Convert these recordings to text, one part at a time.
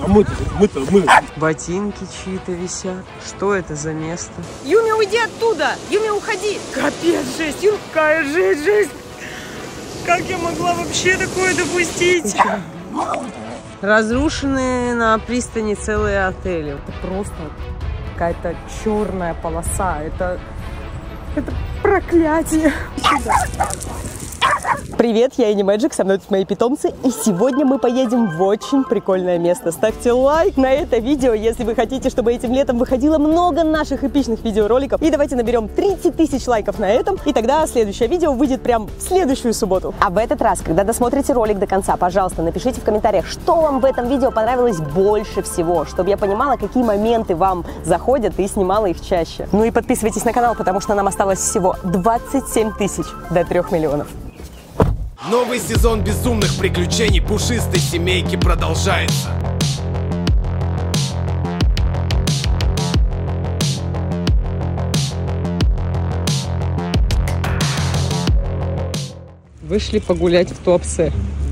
Мы. Ботинки чьи-то висят. Что это за место? Юми, уйди оттуда! Юми, уходи! Капец, жесть! Юми, какая жесть! Как я могла вообще такое допустить? Разрушенные на пристани целые отели. Это просто какая-то черная полоса. Это проклятие. Привет, я Энни Мэджик, со мной тут мои питомцы, и сегодня мы поедем в очень прикольное место. Ставьте лайк на это видео, если вы хотите, чтобы этим летом выходило много наших эпичных видеороликов. И давайте наберем 30 тысяч лайков на этом, и тогда следующее видео выйдет прям в следующую субботу. А в этот раз, когда досмотрите ролик до конца, пожалуйста, напишите в комментариях, что вам в этом видео понравилось больше всего, чтобы я понимала, какие моменты вам заходят, и снимала их чаще. Ну и подписывайтесь на канал, потому что нам осталось всего 27 тысяч до 3 миллионов. Новый сезон безумных приключений пушистой семейки продолжается. Вышли погулять в Туапсе.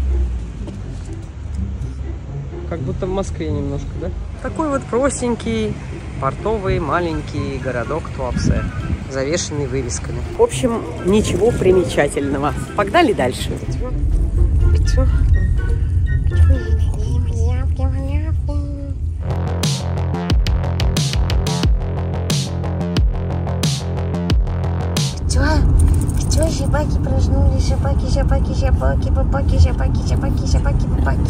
Как будто в Москве немножко, да? Такой вот простенький, портовый, маленький городок Туапсе, завешенный вывесками. В общем, ничего примечательного. Погнали дальше. Что, собаки проснулись, собаки, папаки.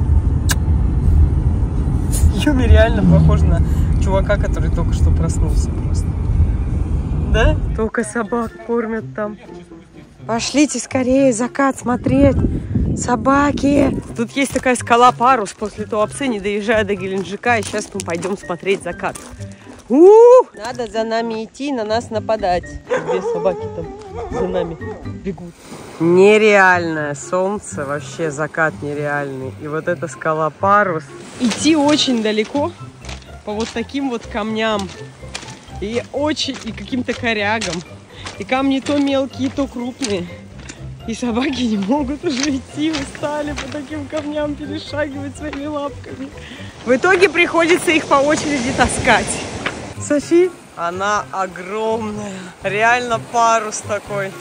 Юми реально похож на чувака, который только что проснулся просто. Да? Только собак кормят там. Пошлите скорее закат смотреть. Собаки. Тут есть такая скала Парус после Туапсе, не доезжая до Геленджика. И сейчас мы пойдем смотреть закат. Надо за нами идти, на нас нападать. Две собаки там за нами бегут. Нереальное солнце, вообще закат нереальный. И вот эта скала Парус. Идти очень далеко по вот таким вот камням. И каким-то корягам. И камни то мелкие, то крупные. И собаки не могут уже идти, устали по таким камням перешагивать своими лапками. В итоге приходится их по очереди таскать. Софи, она огромная. Реально парус такой.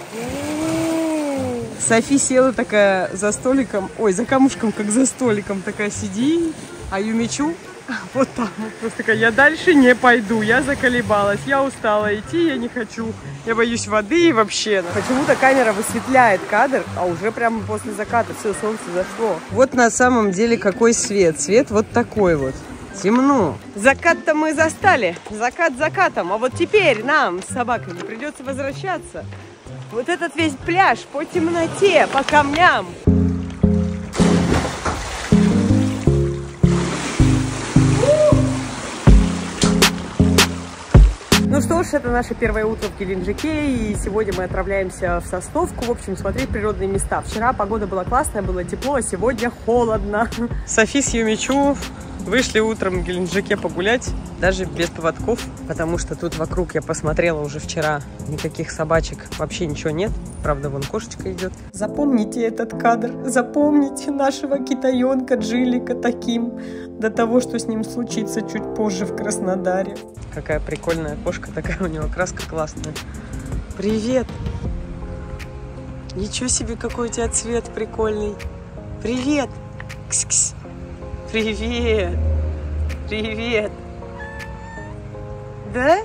Софи села такая за столиком, за камушком, как за столиком такая сидит. А Юмичу вот там вот просто такая: я дальше не пойду, я заколебалась, я устала идти, я не хочу, я боюсь воды и вообще. Почему-то камера высветляет кадр, а уже прямо после заката все, солнце зашло. Вот на самом деле какой свет. Свет вот такой вот. Темно. Закат-то мы застали. Закат закатом. А вот теперь нам с собаками придется возвращаться. Вот этот весь пляж по темноте, по камням. Ну что ж, это наше первое утро в Геленджике, и сегодня мы отправляемся в Сосновку, в общем, смотреть природные места. Вчера погода была классная, было тепло, а сегодня холодно. Софи с Юмичу вышли утром в Геленджике погулять, даже без поводков, потому что тут вокруг, я посмотрела уже вчера, никаких собачек, вообще ничего нет. Правда, вон кошечка идет. Запомните этот кадр, запомните нашего китаенка Джилика таким, до того, что с ним случится чуть позже в Краснодаре. Какая прикольная кошка, такая у него краска классная. Привет! Ничего себе, какой у тебя цвет прикольный. Привет! Кс-кс! Привет! Привет! Да?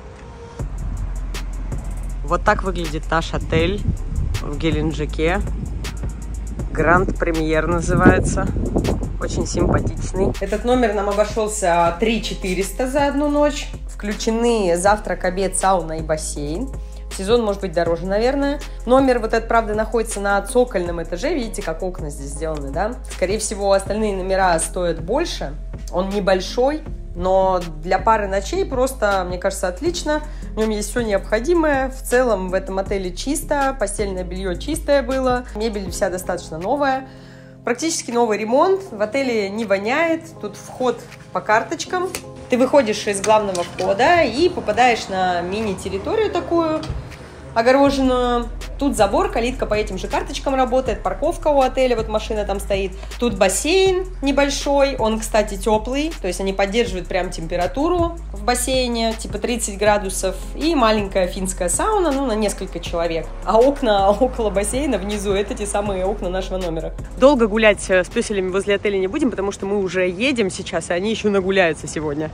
Вот так выглядит наш отель в Геленджике. Гранд Премьер называется. Очень симпатичный. Этот номер нам обошелся 3400 за одну ночь. Включены завтрак, обед, сауна и бассейн. Сезон может быть дороже, наверное. Номер вот этот, правда, находится на цокольном этаже. Видите, как окна здесь сделаны, да? Скорее всего, остальные номера стоят больше. Он небольшой, но для пары ночей просто, мне кажется, отлично. В нем есть все необходимое. В целом в этом отеле чисто. Постельное белье чистое было. Мебель вся достаточно новая. Практически новый ремонт. В отеле не воняет. Тут вход по карточкам. Ты выходишь из главного входа и попадаешь на мини-территорию такую. огороженную. Тут забор, калитка по этим же карточкам работает, парковка у отеля, вот машина там стоит. Тут бассейн небольшой, он, кстати, теплый, то есть они поддерживают прям температуру в бассейне, типа 30 градусов. И маленькая финская сауна, ну, на несколько человек. А окна около бассейна внизу, это те самые окна нашего номера. Долго гулять с пёселями возле отеля не будем, потому что мы уже едем сейчас, и они еще нагуляются сегодня.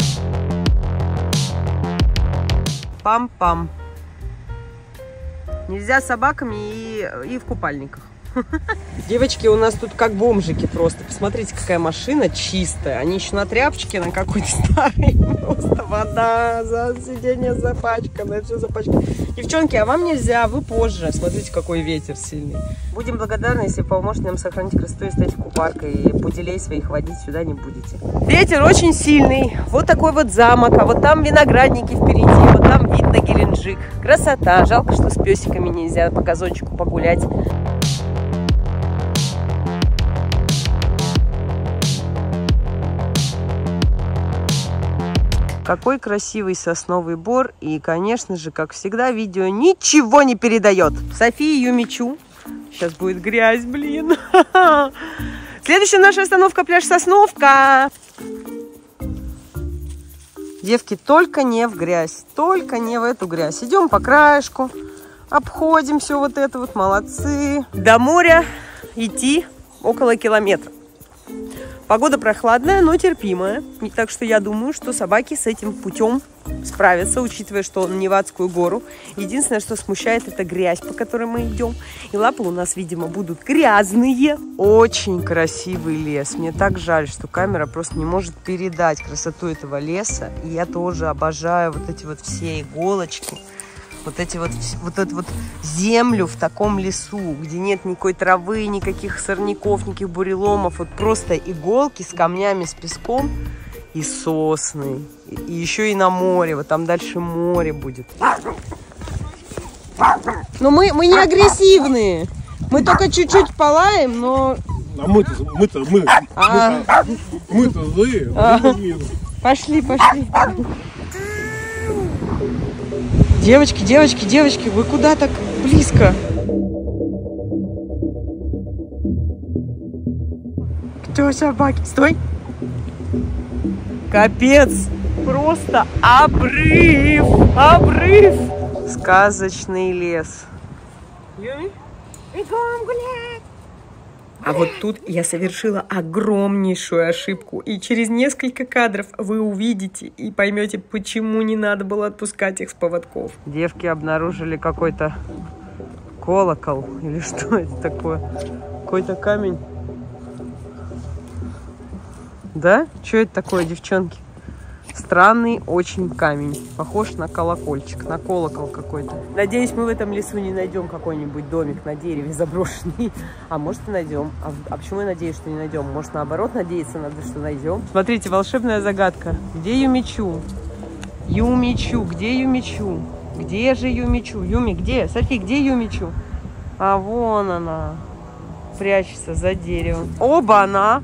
Пам-пам. Нельзя с собаками и в купальниках. Девочки у нас тут как бомжики просто. Посмотрите, какая машина чистая. Они еще на тряпочке, на какой-то старой. Просто вода, за сиденье запачкано, все запачкано. Девчонки, а вам нельзя, вы позже. Смотрите, какой ветер сильный. Будем благодарны, если поможете нам сохранить красоту и эстетику парка. И пуделей своих водить сюда не будете. Ветер очень сильный. Вот такой вот замок. А вот там виноградники впереди. Вот там видно Геленджик. Красота. Жалко, что с песиками нельзя по газончику погулять. Какой красивый сосновый бор. И, конечно же, как всегда, видео ничего не передает. София Юмичу. Сейчас будет грязь, блин. Следующая наша остановка — пляж Сосновка. Девки, только не в грязь. Только не в эту грязь. Идем по краешку. Обходим все вот это вот. Молодцы. До моря идти около километра. Погода прохладная, но терпимая. Так что я думаю, что собаки с этим путем справятся, учитывая, что он не в адскую гору. Единственное, что смущает, это грязь, по которой мы идем. И лапы у нас, видимо, будут грязные. Очень красивый лес. Мне так жаль, что камера просто не может передать красоту этого леса. И я тоже обожаю вот эти вот все иголочки. Вот эту вот землю в таком лесу, где нет никакой травы, никаких сорняков, никаких буреломов. Вот просто иголки с камнями, с песком и сосны. И еще и на море. Вот там дальше море будет. Но мы не агрессивные. Мы только чуть-чуть полаем, но... А мы-то злые. Пошли. Девочки, вы куда так близко? Кто собаки? Стой! Капец! Просто обрыв! Сказочный лес. Юми? Бегом гулять! А вот тут я совершила огромнейшую ошибку. И через несколько кадров вы увидите и поймете, почему не надо было отпускать их с поводков. Девки обнаружили какой-то колокол. Или что это такое? Какой-то камень. Да? Что это такое, девчонки? Странный очень камень. Похож на колокольчик, на колокол какой-то. Надеюсь, мы в этом лесу не найдем какой-нибудь домик на дереве заброшенный. А может и найдем. А почему я надеюсь, что не найдем? Может, наоборот, надеяться надо, что найдем? Смотрите, волшебная загадка. Где Юмичу? Юмичу, где Юмичу? Где же Юмичу? Юми, где? Софи, где Юмичу? А вон она. Прячется за деревом. Оба-на!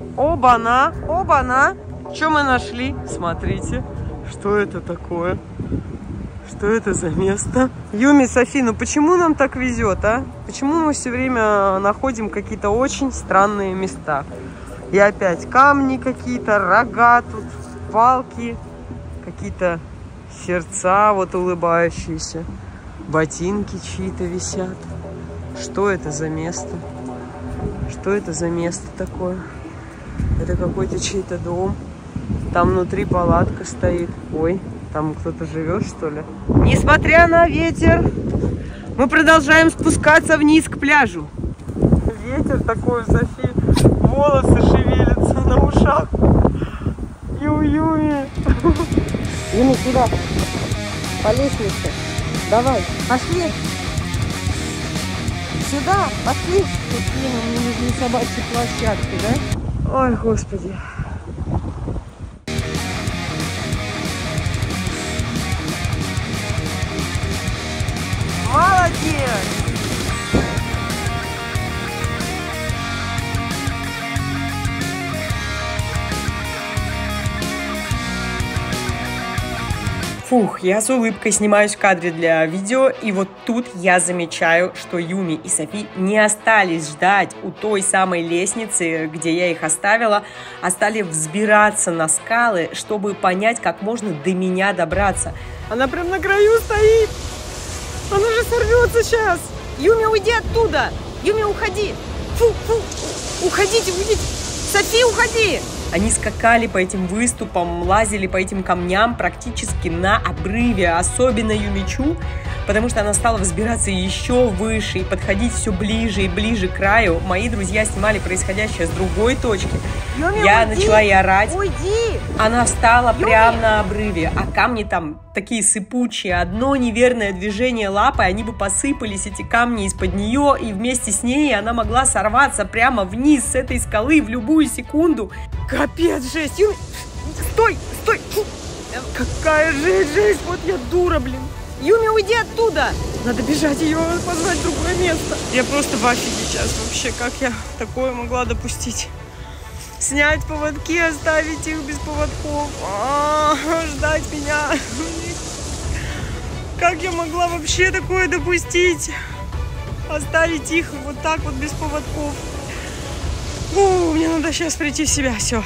Что мы нашли? Смотрите, что это такое? Что это за место? Юми, Софи, ну почему нам так везет, а? Почему мы все время находим какие-то очень странные места? И опять камни какие-то, рога тут, палки, какие-то сердца вот улыбающиеся, ботинки чьи-то висят. Что это за место? Что это за место такое? Это какой-то чей-то дом. Там внутри палатка стоит. Ой, там кто-то живет, что ли? Несмотря на ветер, мы продолжаем спускаться вниз к пляжу. Ветер такой, Софи, волосы шевелятся на ушах. Юми. Юми, сюда. По лестнице. Давай, пошли. Сюда, пошли. Мне нужны собачьи площадки, да? Ой, Господи. Молодец! Фух, я с улыбкой снимаюсь в кадре для видео, и вот тут я замечаю, что Юми и Софи не остались ждать у той самой лестницы, где я их оставила, а стали взбираться на скалы, чтобы понять, как можно до меня добраться. Она прям на краю стоит. Она же сорвется сейчас. Юми, уйди оттуда. Юми, уходи. Фу, уходите, уйдите. Софи, уходи. Они скакали по этим выступам, лазили по этим камням практически на обрыве, особенно Юмичу, потому что она стала взбираться еще выше и подходить все ближе и ближе к краю. Мои друзья снимали происходящее с другой точки. Юми, я уйди, начала ей орать. Уйди! Она встала прямо на обрыве, а камни там такие сыпучие. Одно неверное движение лапой, они бы посыпались, эти камни, из-под нее, и вместе с ней она могла сорваться прямо вниз с этой скалы в любую секунду. Капец, жесть! Юми, стой! Фу. Какая жесть! Вот я дура, блин! Юми, уйди оттуда! Надо бежать ее, позвать в другое место. Я просто в афиге сейчас вообще. Как я такое могла допустить? Снять поводки, оставить их без поводков. Ждать меня. Как я могла вообще такое допустить? Оставить их вот так вот без поводков. Мне надо сейчас прийти в себя. Все.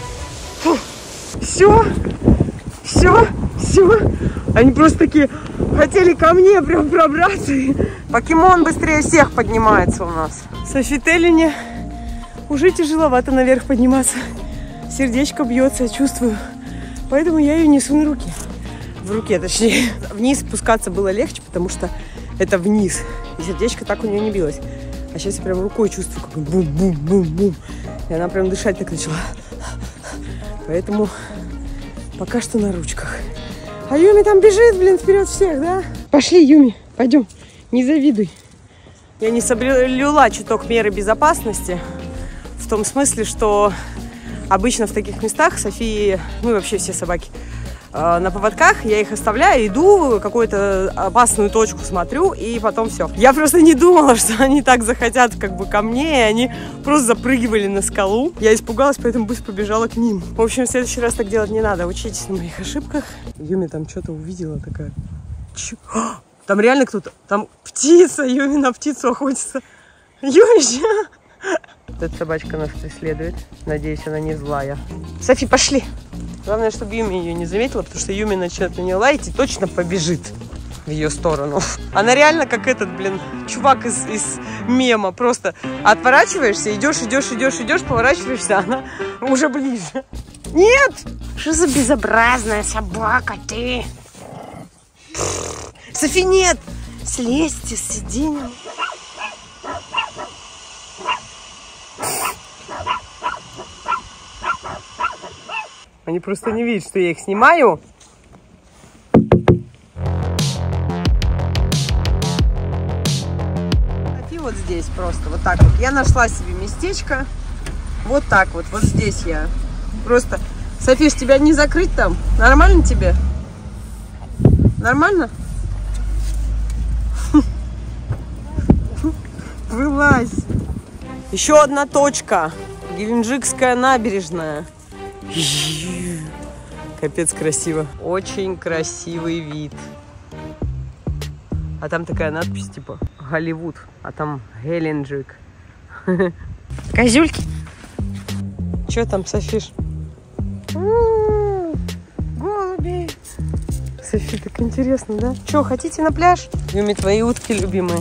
Все. Они просто такие хотели ко мне прям пробраться. Покемон быстрее всех поднимается у нас. Софителине уже тяжеловато наверх подниматься. Сердечко бьется, я чувствую. Поэтому я ее несу на руке. В руке, точнее. Вниз спускаться было легче, потому что это вниз. И сердечко так у нее не билось. А сейчас я прям рукой чувствую, как бум-бум-бум-бум. И она прям дышать так начала. Поэтому пока что на ручках. А Юми там бежит, блин, вперед всех, да? Пошли, Юми, пойдем. Не завидуй. Я не соблюла чуток меры безопасности. В том смысле, что обычно в таких местах Софии, ну и вообще все собаки, на поводках, я их оставляю, иду, какую-то опасную точку смотрю, и потом все. Я просто не думала, что они так захотят как бы ко мне, и они просто запрыгивали на скалу. Я испугалась, поэтому быстро побежала к ним. В общем, в следующий раз так делать не надо, учитесь на моих ошибках. Юми там что-то увидела такая. Там реально кто-то, там птица, Юми на птицу охотится. Юми! Эта собачка нас преследует. Надеюсь, она не злая. Софи, пошли. Главное, чтобы Юми ее не заметила, потому что Юми начнет на нее лаять и точно побежит в ее сторону. Она реально как этот, блин, чувак из мема. Просто отворачиваешься, идешь, поворачиваешься, а она уже ближе. Нет! Что за безобразная собака ты? Софи, нет! Слезьте с сиденья. Они просто не видят, что я их снимаю. И вот здесь просто, вот так вот. Я нашла себе местечко. Вот так вот, вот здесь я. Просто, Софиш, тебя не закрыть там? Нормально тебе? Нормально? Вылазь. Еще одна точка. Геленджикская набережная. Капец красиво. Очень красивый вид. А там такая надпись типа Голливуд, а там Геленджик. Козюльки. Че там, Софиш? Голуби. Софи, так интересно, да? Че, хотите на пляж? Юми, твои утки любимые.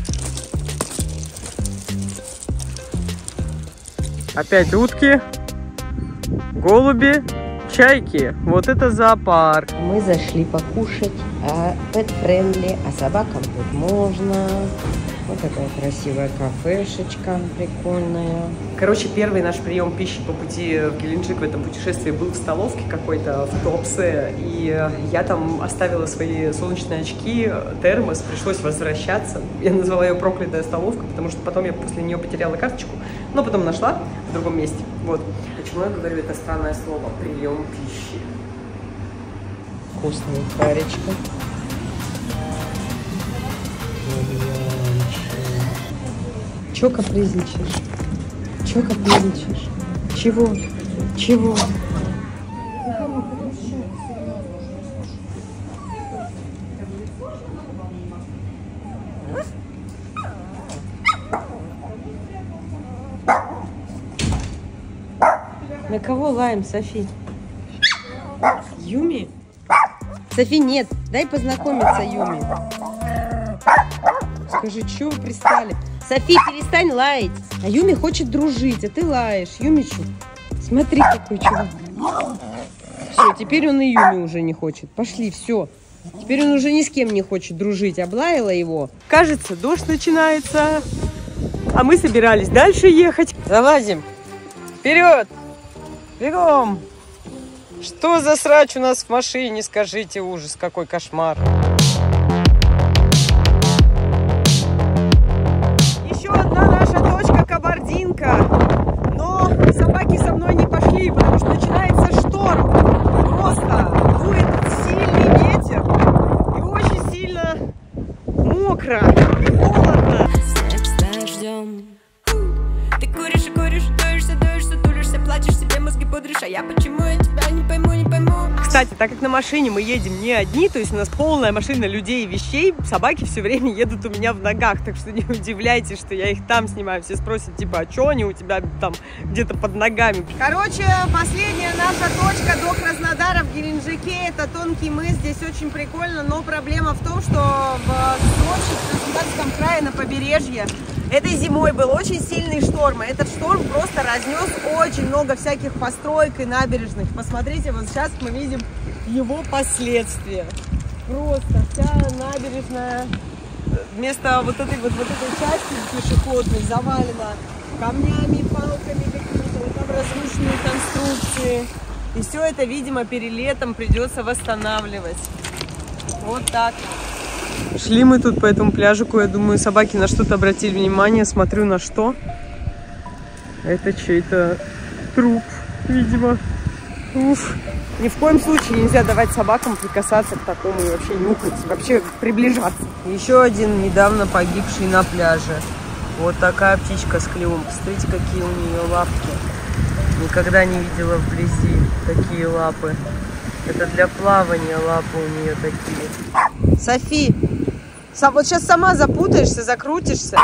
Опять утки, голуби, чайки. Вот это зоопарк. Мы зашли покушать, pet-friendly, а собакам тут можно. Вот такая красивая кафешечка, прикольная. Короче, первый наш прием пищи по пути в Геленджик в этом путешествии был в столовке какой-то, в Туапсе. И я там оставила свои солнечные очки, термос, пришлось возвращаться. Я назвала ее проклятая столовка, потому что потом я после нее потеряла карточку, но потом нашла в другом месте. Вот. Почему я говорю это странное слово? Прием пищи. Вкусная паречка. Чё капризничаешь? Чё капризничаешь? Чего? Чего? На кого лаем, Софи? Юми? Софи, нет. Дай познакомиться, Юми. Скажи, что вы пристали? Софи, перестань лаять. А Юми хочет дружить, а ты лаешь. Юмичу, смотри, какой чувак. Все, теперь он и Юми уже не хочет. Пошли, все. Теперь он уже ни с кем не хочет дружить. Облаяла его. Кажется, дождь начинается. А мы собирались дальше ехать. Залазим. Вперед! Бегом! Что за срач у нас в машине? Скажите, ужас, какой кошмар. Еще одна наша точка Кабардинка. Но собаки со мной не пошли, потому что начинается шторм. Просто дует сильный ветер. И очень сильно мокро и холодно. Ты куришь и куришь, дуешься, тулишься, плачешь, себе мозги пудришь, а я почему я тебя не пойму. Кстати, так как на машине мы едем не одни, то есть у нас полная машина людей и вещей, собаки все время едут у меня в ногах, так что не удивляйтесь, что я их там снимаю. Все спросят, типа, а что они у тебя там где-то под ногами? Короче, последняя наша точка до Краснодара в Геленджике, это Тонкий мыс, здесь очень прикольно, но проблема в том, что в Сочи, в Краснодарском крае, на побережье, этой зимой был очень сильный шторм, и этот шторм просто разнес очень много всяких построек и набережных. Посмотрите, вот сейчас мы видим его последствия. Просто вся набережная вместо вот этой части пешеходной завалена камнями, палками какими-то, вот там разрушенные конструкции. И все это, видимо, перелетом придется восстанавливать. Вот так. Шли мы тут по этому пляжику, я думаю, собаки на что-то обратили внимание, смотрю на что. Это чей-то труп, видимо. Уф. Ни в коем случае нельзя давать собакам прикасаться к такому и вообще нюхать, вообще приближаться. Еще один недавно погибший на пляже. Вот такая птичка с клювом. Посмотрите, какие у нее лапки. Никогда не видела вблизи такие лапы. Это для плавания лапы у нее такие. Софи, вот сейчас сама запутаешься, закрутишься.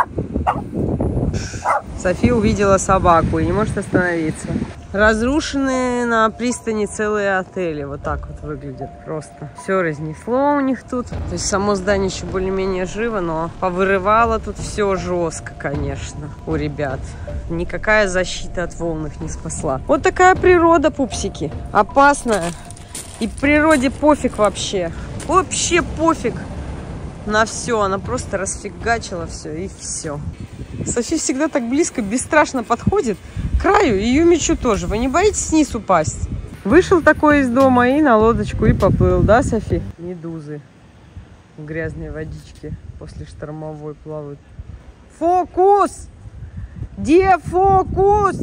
Софи увидела собаку и не может остановиться. Разрушенные на пристани целые отели. Вот так вот выглядят просто. Все разнесло у них тут. То есть само здание еще более-менее живо, но повырывало тут все жестко, конечно, у ребят. Никакая защита от волн их не спасла. Вот такая природа, пупсики. Опасная. И природе пофиг вообще. Вообще пофиг на все. Она просто расфигачила все и все. Софи всегда так близко, бесстрашно подходит к краю, и Юмичу тоже. Вы не боитесь вниз упасть? Вышел такой из дома и на лодочку и поплыл, да, Софи? Медузы в грязной водичке после штормовой плавают. Фокус! Где фокус?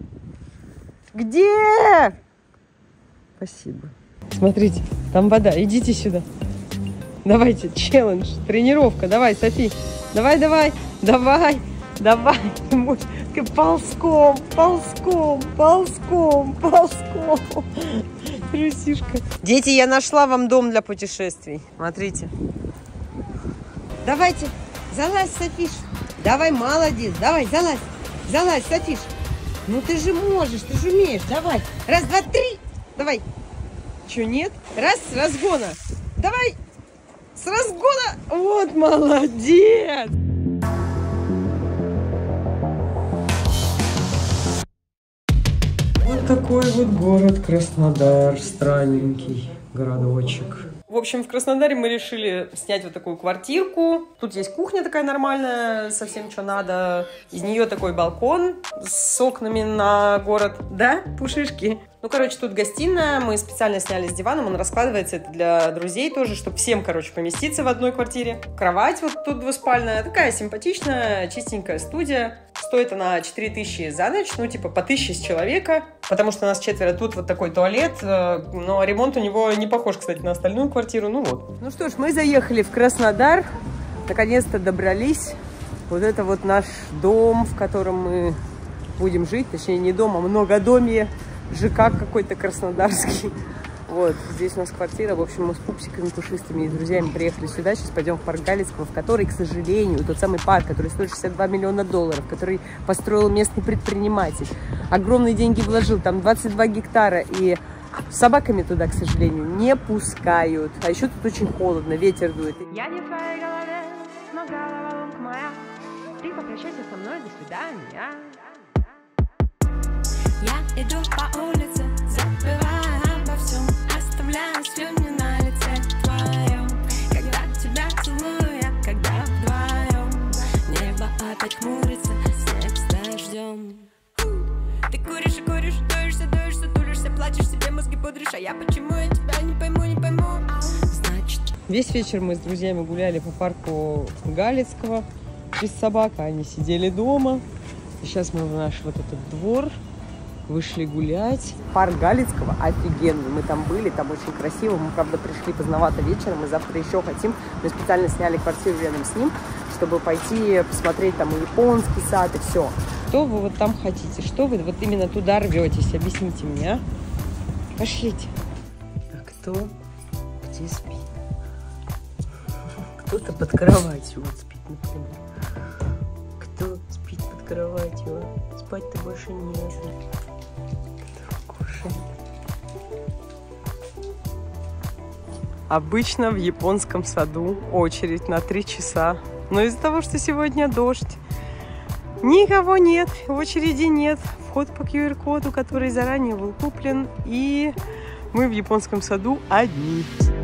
Где? Спасибо. Смотрите, там вода. Идите сюда. Давайте, челлендж, тренировка. Давай, Софи. Давай, давай, давай. Давай, ползком, ползком, ползком, ползком. Трусишка. Дети, я нашла вам дом для путешествий. Смотрите. Давайте, залазь, Софиш. Давай, молодец. Давай, залазь. Залазь, Софиш. Ну ты же можешь, ты же умеешь. Давай. Раз, два, три. Давай. Че, нет? Раз, с разгона. Давай. С разгона. Вот, молодец. Вот такой вот город Краснодар, странненький городочек. В общем, в Краснодаре мы решили снять вот такую квартирку. Тут есть кухня такая нормальная, совсем что надо. Из нее такой балкон с окнами на город. Да, пушишки? Ну, короче, тут гостиная. Мы специально сняли с диваном. Он раскладывается. Это для друзей тоже, чтобы всем, короче, поместиться в одной квартире. Кровать вот тут двуспальная. Такая симпатичная, чистенькая студия. Стоит она 4000 за ночь. Ну, типа по 1000 с человека. Потому что у нас 4. Тут вот такой туалет. Но ремонт у него не похож, кстати, на остальную квартиру. Ну вот. Ну что ж, мы заехали в Краснодар. Наконец-то добрались. Вот это вот наш дом, в котором мы будем жить. Точнее, не дом, а многодомье. ЖК какой-то краснодарский. Вот, здесь у нас квартира. В общем, мы с пупсиками пушистыми и друзьями приехали сюда. Сейчас пойдем в парк Галицкого, в который, к сожалению, тот самый парк, который стоит 62 миллиона долларов, который построил местный предприниматель. Огромные деньги вложил, там 22 гектара. И с собаками туда, к сожалению, не пускают. А еще тут очень холодно, ветер дует. Я не в твоей голове, но головоломка моя. Ты попрощайся со мной, до свидания. Я иду по улице, забывая обо всем, оставляя слюни на лице твоем. Когда тебя целую я, когда вдвоем, небо опять хмурится, снег с дождем. Ты куришь и куришь, дуешься, тулишься, плачешь, себе мозги пудришь, а я почему я тебя не пойму. Значит, Весь вечер мы с друзьями гуляли по парку Галицкого без собак, а они сидели дома. И сейчас мы в наш вот этот двор вышли гулять. Парк Галицкого офигенный. Мы там были, там очень красиво. Мы, правда, пришли поздновато вечером. Мы завтра еще хотим. Мы специально сняли квартиру рядом с ним, чтобы пойти посмотреть там и японский сад, и все. Что вы вот там хотите? Что вы вот именно туда рветесь? Объясните мне, а? Пошлите. А кто где спит? Кто-то под кроватью вот спит, например. Кто спит под кроватью? А? Спать-то больше не надо. Кто кушает? Обычно в японском саду очередь на 3 часа. Но из-за того, что сегодня дождь, никого нет, очереди нет. Вход по QR-коду, который заранее был куплен. И мы в японском саду одни.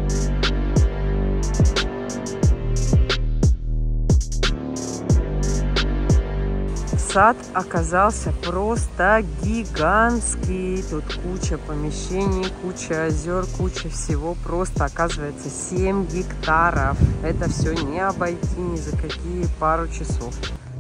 Сад оказался просто гигантский. Тут куча помещений, куча озер, куча всего. Просто, оказывается, 7 гектаров. Это все не обойти ни за какие пару часов.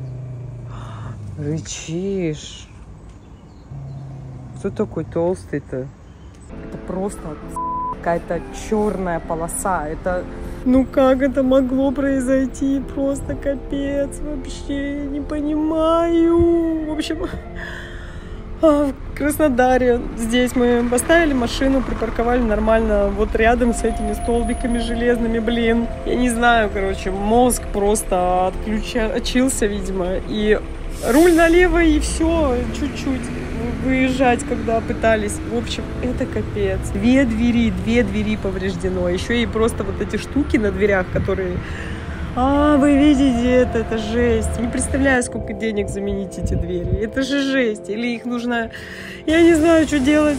Рычишь. Кто такой толстый-то? Это просто какая-то черная полоса. Это... Ну как это могло произойти? Просто капец. Вообще не понимаю. В общем, в Краснодаре здесь мы поставили машину, припарковали нормально вот рядом с этими столбиками железными, блин. Я не знаю, короче, мозг просто отключился, видимо. И руль налево, и все, чуть-чуть выезжать, когда пытались. В общем, это капец. Две двери повреждено. Еще и просто вот эти штуки на дверях, которые... вы видите это жесть. Не представляю, сколько денег заменить эти двери. Это же жесть. Или их нужно... Я не знаю, что делать.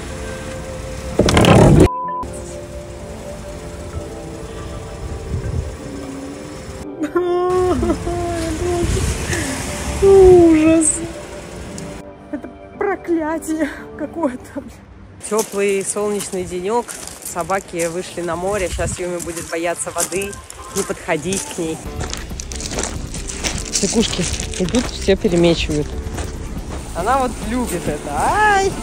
Ужас. Это проклятие какое-то. Теплый солнечный денек. Собаки вышли на море. Сейчас Юми будет бояться воды. Не подходить к ней. Цикушки идут, все перемечивают. Она вот любит это. Ай!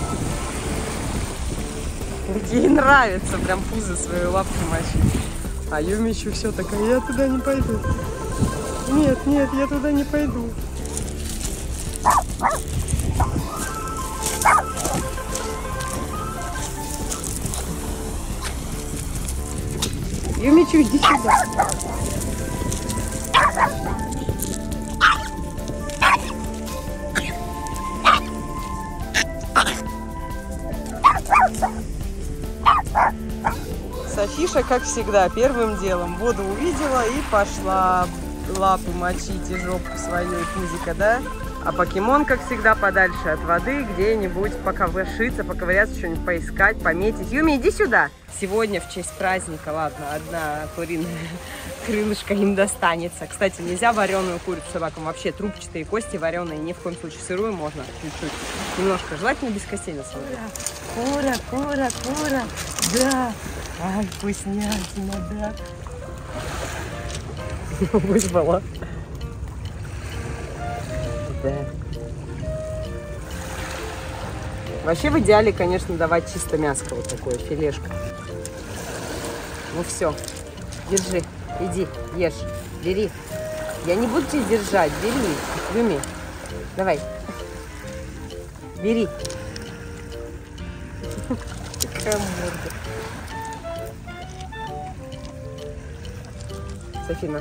Ей нравится прям пузо своей лапки мочить. А Юми еще все такая, я туда не пойду. Нет, я туда не пойду. Юмичу, иди сюда. Софиша, как всегда, первым делом воду увидела и пошла лапы мочить и жопу свою, и пузика, да? А покемон, как всегда, подальше от воды, где-нибудь поковыршиться, поковыряться, что-нибудь поискать, пометить. Юми, иди сюда! Сегодня в честь праздника, ладно, одна куриная крылышко им достанется. Кстати, нельзя вареную курицу собакам, вообще трубчатые кости вареные, ни в коем случае сырую можно, чуть-чуть, немножко, желательно без костей на самом деле. Кура, да, ай, вкуснятина, да. Вызвала. Да. Вообще в идеале, конечно, давать чисто мяско, вот такое, филешко. Ну все, держи, иди, ешь, бери. Я не буду тебя держать, бери, Юми, давай, бери. Какая морда. Софина.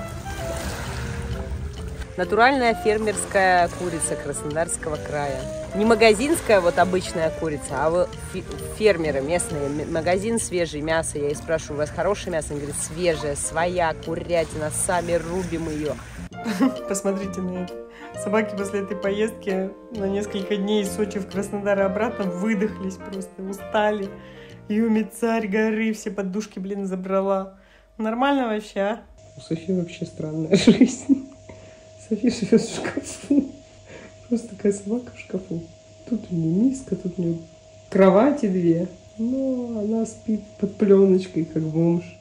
Натуральная фермерская курица Краснодарского края. Не магазинская вот обычная курица, а вот фермеры местные. Магазин свежий, мясо. Я и спрашиваю, у вас хорошее мясо? Они говорят, свежее, своя курятина, сами рубим ее. Посмотрите на это. Собаки после этой поездки на несколько дней из Сочи в Краснодар и обратно выдохлись просто, устали. Юми, царь горы, все подушки, блин, забрала. Нормально вообще, а? У Софи вообще странная жизнь. Софи живет в шкафу. Просто такая собака в шкафу. Тут у нее миска, тут у нее кровати 2. Но она спит под пленочкой, как бомж.